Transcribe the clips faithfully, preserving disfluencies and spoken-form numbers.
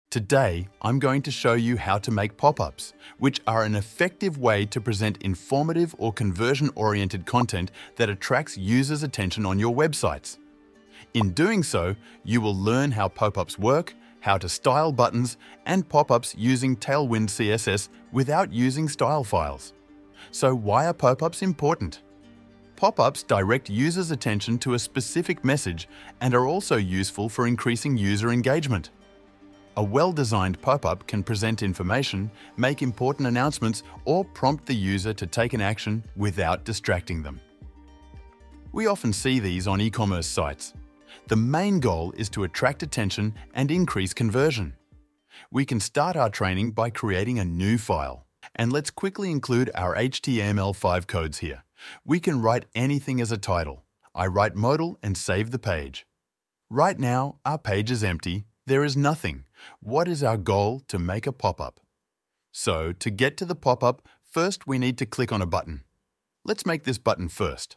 Today, I'm going to show you how to make pop-ups, which are an effective way to present informative or conversion-oriented content that attracts users' attention on your websites. In doing so, you will learn how pop-ups work, how to style buttons, and pop-ups using Tailwind C S S without using style files. So why are pop-ups important? Pop-ups direct users' attention to a specific message and are also useful for increasing user engagement. A well-designed pop-up can present information, make important announcements, or prompt the user to take an action without distracting them. We often see these on e-commerce sites. The main goal is to attract attention and increase conversion. We can start our training by creating a new file. And let's quickly include our H T M L five codes here. We can write anything as a title. I write modal and save the page. Right now, our page is empty. There is nothing. What is our goal? To make a pop-up. So, to get to the pop-up, first we need to click on a button. Let's make this button first.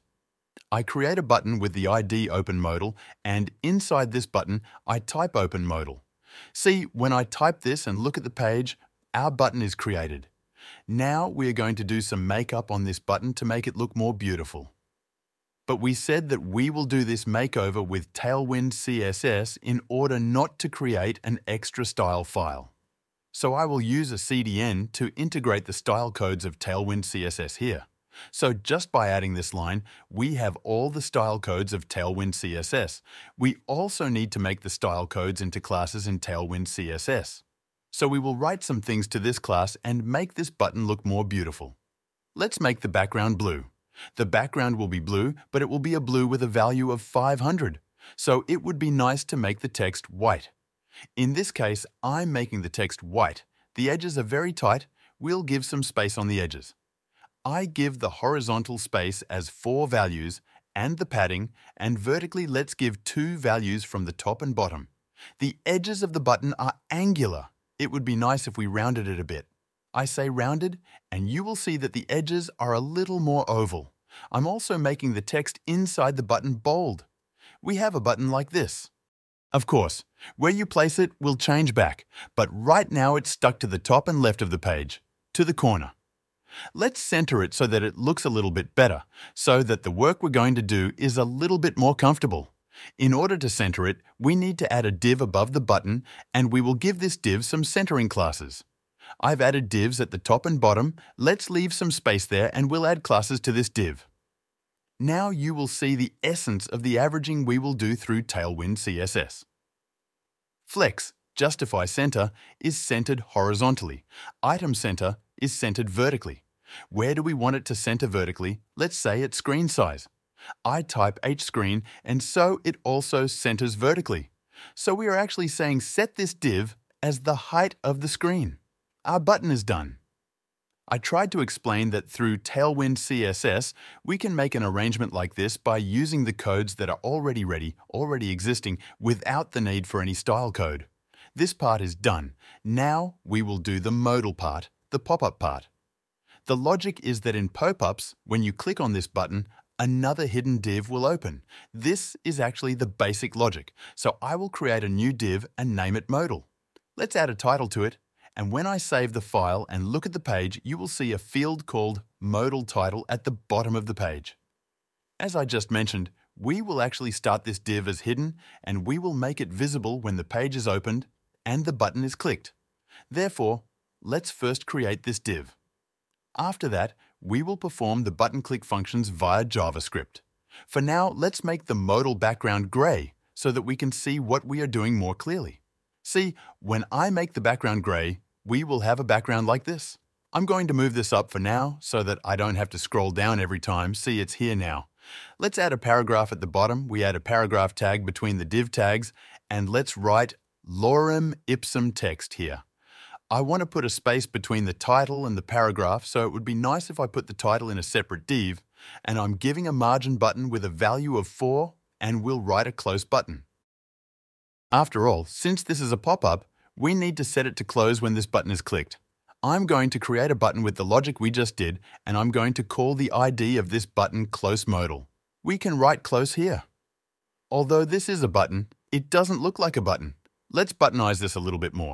I create a button with the I D Open Modal, and inside this button, I type Open Modal. See, when I type this and look at the page, our button is created. Now we are going to do some makeup on this button to make it look more beautiful. But we said that we will do this makeover with Tailwind C S S in order not to create an extra style file. So I will use a C D N to integrate the style codes of Tailwind C S S here. So just by adding this line, we have all the style codes of Tailwind C S S. We also need to make the style codes into classes in Tailwind C S S. So we will write some things to this class and make this button look more beautiful. Let's make the background blue. The background will be blue, but it will be a blue with a value of five hundred. So it would be nice to make the text white. In this case, I'm making the text white. The edges are very tight. We'll give some space on the edges. I give the horizontal space as four values and the padding, and vertically let's give two values from the top and bottom. The edges of the button are angular. It would be nice if we rounded it a bit. I say rounded, and you will see that the edges are a little more oval. I'm also making the text inside the button bold. We have a button like this. Of course, where you place it will change back, but right now it's stuck to the top and left of the page, to the corner. Let's center it so that it looks a little bit better, so that the work we're going to do is a little bit more comfortable. In order to center it, we need to add a div above the button, and we will give this div some centering classes. I've added divs at the top and bottom. Let's leave some space there and we'll add classes to this div. Now you will see the essence of the averaging we will do through Tailwind C S S. Flex, Justify Center, is centered horizontally. Item Center is centered vertically. Where do we want it to center vertically? Let's say at screen size. I type hscreen, and so it also centers vertically. So we are actually saying set this div as the height of the screen. Our button is done. I tried to explain that through Tailwind C S S, we can make an arrangement like this by using the codes that are already ready, already existing, without the need for any style code. This part is done. Now we will do the modal part, the pop-up part. The logic is that in pop-ups, when you click on this button, another hidden div will open. This is actually the basic logic, so I will create a new div and name it modal. Let's add a title to it. And when I save the file and look at the page, you will see a field called Modal Title at the bottom of the page. As I just mentioned, we will actually start this div as hidden, and we will make it visible when the page is opened and the button is clicked. Therefore, let's first create this div. After that, we will perform the button click functions via JavaScript. For now, let's make the modal background gray so that we can see what we are doing more clearly. See, when I make the background gray, we will have a background like this. I'm going to move this up for now so that I don't have to scroll down every time. See, it's here now. Let's add a paragraph at the bottom. We add a paragraph tag between the div tags, and let's write lorem ipsum text here. I want to put a space between the title and the paragraph, so it would be nice if I put the title in a separate div, and I'm giving a margin button with a value of four, and we'll write a close button. After all, since this is a pop-up, we need to set it to close when this button is clicked. I'm going to create a button with the logic we just did, and I'm going to call the I D of this button close modal. We can write close here. Although this is a button, it doesn't look like a button. Let's buttonize this a little bit more.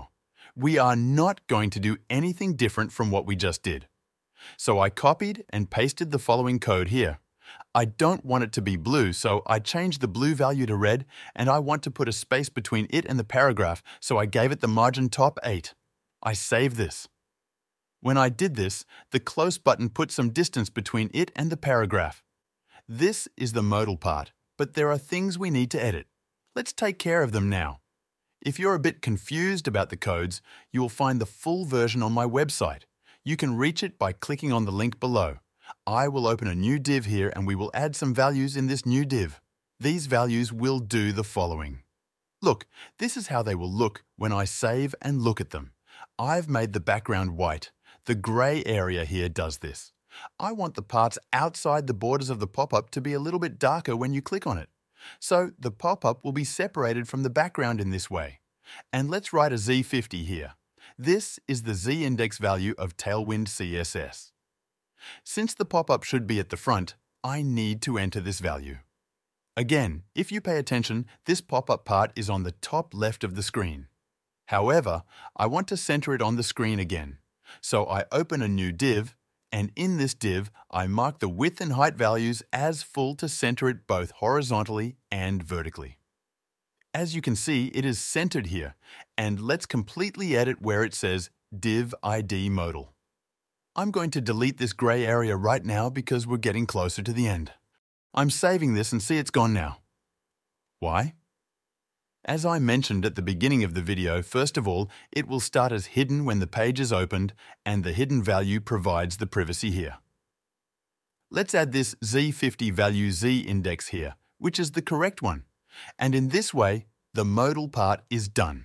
We are not going to do anything different from what we just did. So I copied and pasted the following code here. I don't want it to be blue, so I changed the blue value to red, and I want to put a space between it and the paragraph, so I gave it the margin top eight. I save this. When I did this, the close button put some distance between it and the paragraph. This is the modal part, but there are things we need to edit. Let's take care of them now. If you're a bit confused about the codes, you will find the full version on my website. You can reach it by clicking on the link below. I will open a new div here and we will add some values in this new div. These values will do the following. Look, this is how they will look when I save and look at them. I've made the background white. The grey area here does this. I want the parts outside the borders of the pop-up to be a little bit darker when you click on it. So the pop-up will be separated from the background in this way. And let's write a Z fifty here. This is the z-index value of Tailwind C S S. Since the pop-up should be at the front, I need to enter this value. Again, if you pay attention, this pop-up part is on the top left of the screen. However, I want to center it on the screen again. So I open a new div, and in this div, I mark the width and height values as full to center it both horizontally and vertically. As you can see, it is centered here, and let's completely edit where it says div I D modal. I'm going to delete this gray area right now because we're getting closer to the end. I'm saving this and see it's gone now. Why? As I mentioned at the beginning of the video, first of all, it will start as hidden when the page is opened, and the hidden value provides the privacy here. Let's add this Z fifty value Z index here, which is the correct one. And in this way, the modal part is done.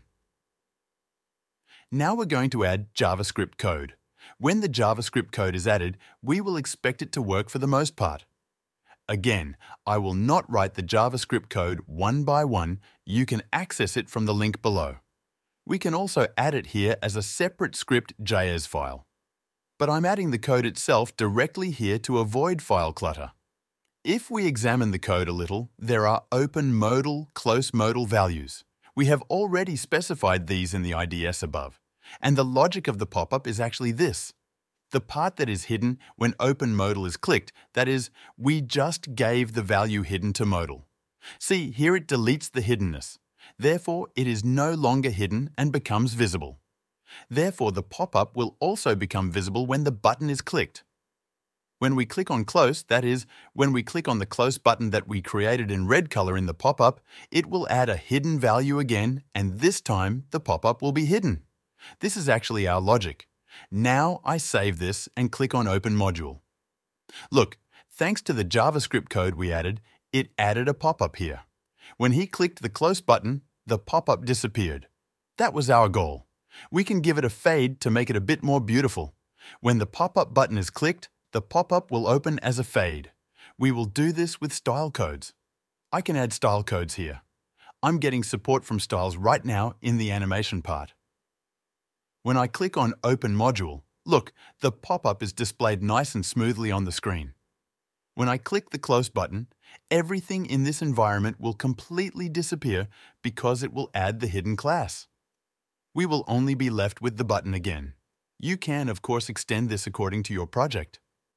Now we're going to add JavaScript code. When the JavaScript code is added, we will expect it to work for the most part. Again, I will not write the JavaScript code one by one. You can access it from the link below. We can also add it here as a separate script J S file. But I'm adding the code itself directly here to avoid file clutter. If we examine the code a little, there are open modal, close modal values. We have already specified these in the I D S above. And the logic of the pop-up is actually this. The part that is hidden when open modal is clicked, that is, we just gave the value hidden to modal. See, here it deletes the hiddenness. Therefore, it is no longer hidden and becomes visible. Therefore, the pop-up will also become visible when the button is clicked. When we click on close, that is, when we click on the close button that we created in red color in the pop-up, it will add a hidden value again, and this time the pop-up will be hidden. This is actually our logic. Now I save this and click on Open Module. Look, thanks to the JavaScript code we added, it added a pop-up here. When he clicked the close button, the pop-up disappeared. That was our goal. We can give it a fade to make it a bit more beautiful. When the pop-up button is clicked, the pop-up will open as a fade. We will do this with style codes. I can add style codes here. I'm getting support from styles right now in the animation part. When I click on Open Module, look, the pop-up is displayed nice and smoothly on the screen. When I click the close button, everything in this environment will completely disappear because it will add the hidden class. We will only be left with the button again. You can, of course, extend this according to your project.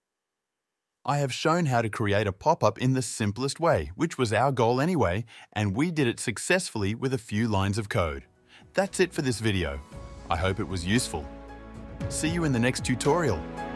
I have shown how to create a pop-up in the simplest way, which was our goal anyway, and we did it successfully with a few lines of code. That's it for this video. I hope it was useful. See you in the next tutorial.